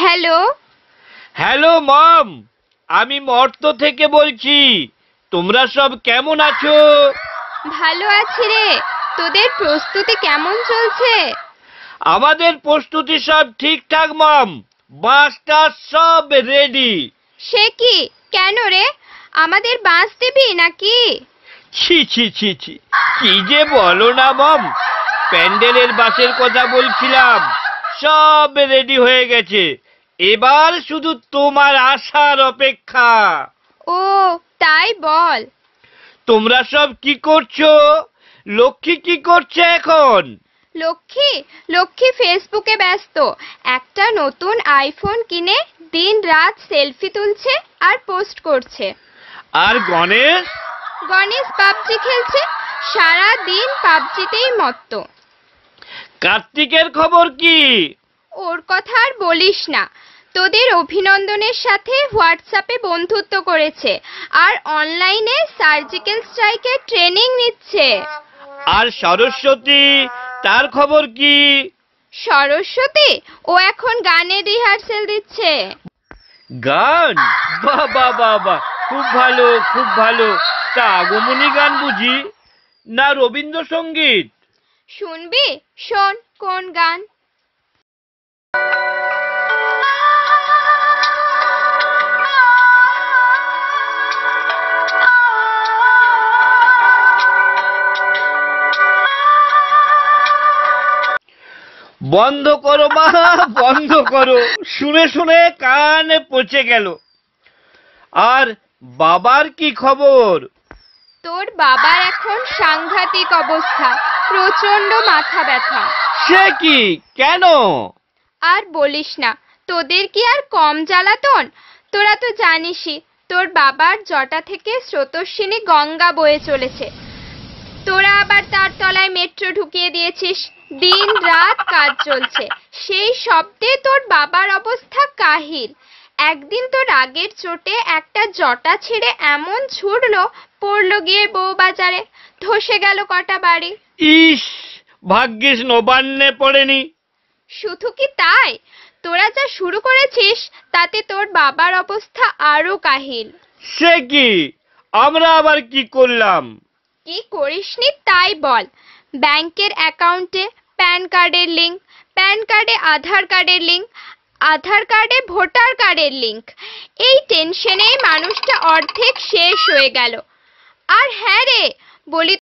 Hello. Hello মম, আমি মর্ত থেকে বলছি। তোমরা সব কেমন আছো? ভালো আছি রে। তোদের প্রস্তুতি কেমন চলছে? আমাদের প্রস্তুতি সব ঠিকঠাক মম। বাসটা সব রেডি। সে কি? কেন রে? আমাদের বাস দিবি নাকি? ছি ছি ছি ছি, কি যে বলো না মম। প্যান্ডেলের বাসের কথা বলছিলাম, সব রেডি হয়ে গেছে। এবার শুধু তোমার আসার অপেক্ষা। ও তাই বল। তোমরা সব কি করছো? লক্ষ্মী কি করছে এখন? লক্ষ্মী লক্ষ্মী ফেসবুকে ব্যস্ত। একটা নতুন আইফোন কিনে দিন রাত সেলফি তুলছে আর পোস্ট করছে। আর গণেশ? গণেশ পাবজি খেলছে, সারা দিন পাবজিতেই মত্ত। কার্তিকের খবর কি? ওর কথা আর বলিস না। তোদের অভিনন্দনের সাথে হোয়াটসঅ্যাপে বন্ধুত্ব করেছে আর অনলাইনে সার্জিক্যাল স্ট্রাইকের ট্রেনিং নিচ্ছে। আর সরস্বতী, তার খবর কি? সরস্বতী ও এখন গানের রিহার্সেল দিচ্ছে। গান? বাবা বাবা, খুব ভালো খুব ভালো। তা আগমনী গান বুঝি, না রবীন্দ্রসঙ্গীত? শুনবি? শোন কোন গান। বন্ধ করো মা, বন্ধ করো। শুনে শুনে কানে পচে গেল। আর বাবার কি খবর? তোর বাবার এখন সাংঘাতিক অবস্থা, প্রচন্ড মাথা ব্যথা। সে কি? কেন? আর বলিস না, তোদের কি আর কম জ্বালাতন? তোরা তো জানিসই তোর বাবার জটা থেকে স্রোতস্বিনী গঙ্গা বয়ে চলেছে। তোরা আবার তার তলায় মেট্রো ঢুকিয়ে দিয়েছিস। দিন রাত কাজ চলছে, সেই শব্দে তোর বাবার অবস্থা কাহিল। একদিন তোর আগের চোটে একটা জটা ছেড়ে এমন ছুটলো, পড়লো গিয়ে বউবাজারে, ধসে গেল কটা বাড়ি। ইস, ভাগ্যিস নবান্নে পড়েনি। শুধু কি তাই, তোরা যা শুরু করেছিস তাতে তোর বাবার অবস্থা আরো কাহিল। সে কি? আমরা আবার কি করলাম? কি করিসনি তাই বল। ব্যাংকের অ্যাকাউন্টে প্যান কার্ডের লিংক, প্যান কার্ডে আধার কার্ডের লিংক, আধার কার্ডে ভোটার কার্ডের লিংক। এই টেনশনেই মানুষটা অর্ধেক শেষ হয়ে গেল। আর হ্যাঁ রে, বলি